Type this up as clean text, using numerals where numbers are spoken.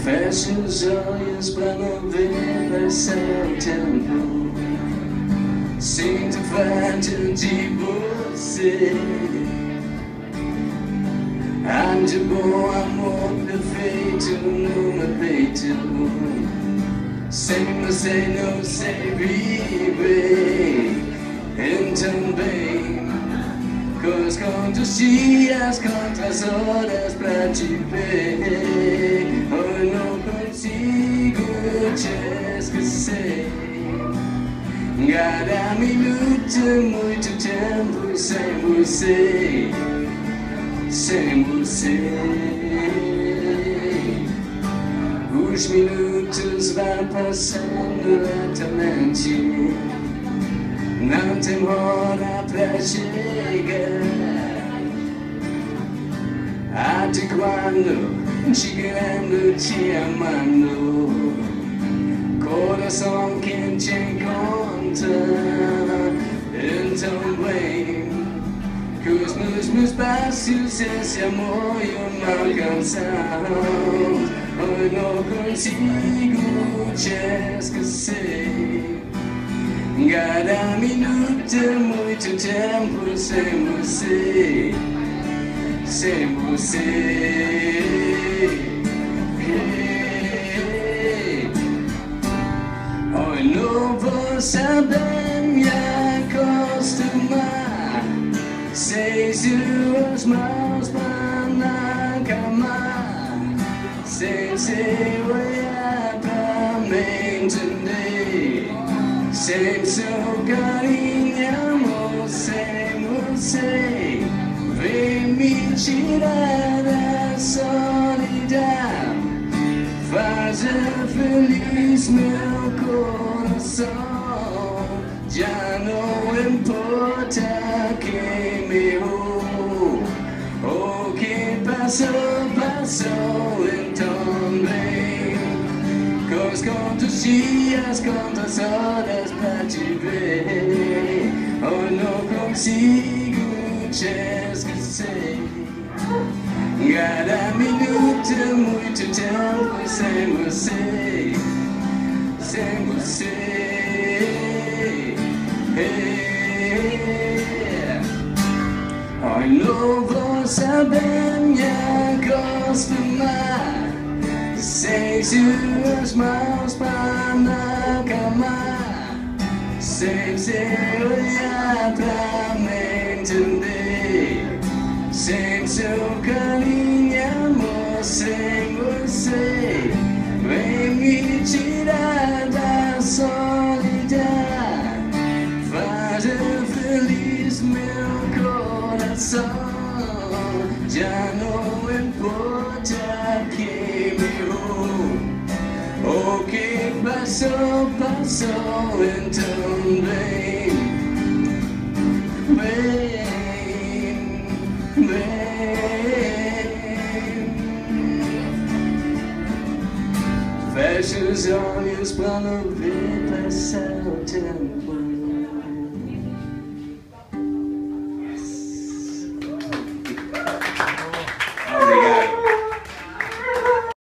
Feche os olhos pra não ver passar o tempo. Sinto falta de você. Há de bom amor perfeito no meu peito. Sem você não sei viver. Então bem, conto os dias, conto as horas pra te ver. Eu não consigo te esquecer. Cada minuto é muito tempo sem você. Sem você. Os minutos vão passando lentamente. Não tem hora pra chegar. Até quando chegando te amando. Coração que te encontra. Então bem, que os meus passos esse amor não alcançam. Eu não consigo te esquecer. Cada minuto é muito tempo sem você. Sem você. Eu não vou saber me acostumar sem suas mãos na cama, sem seu olhar pra me entender, sem seu carinho, amor, sem você. Vem me tirar da solidão, fazer feliz meu coração. Já não importa quem me errou, o que passou, passou então bem. Conto os dias, conto as horas pra te ver. Eu não consigo te esquecer. Cada minuto é muito tempo sem você. Sem você. Eu não vou saber me acostumar sem suas mãos na cama, sem seu olhar pra me entender, sem seu carinho, amor, sem você. Vem me tirar da solidão, fazer feliz meu coração. Já não importa quem me errou, o que passou, passou então bem. Feche os olhos pra não ver passar o tempo.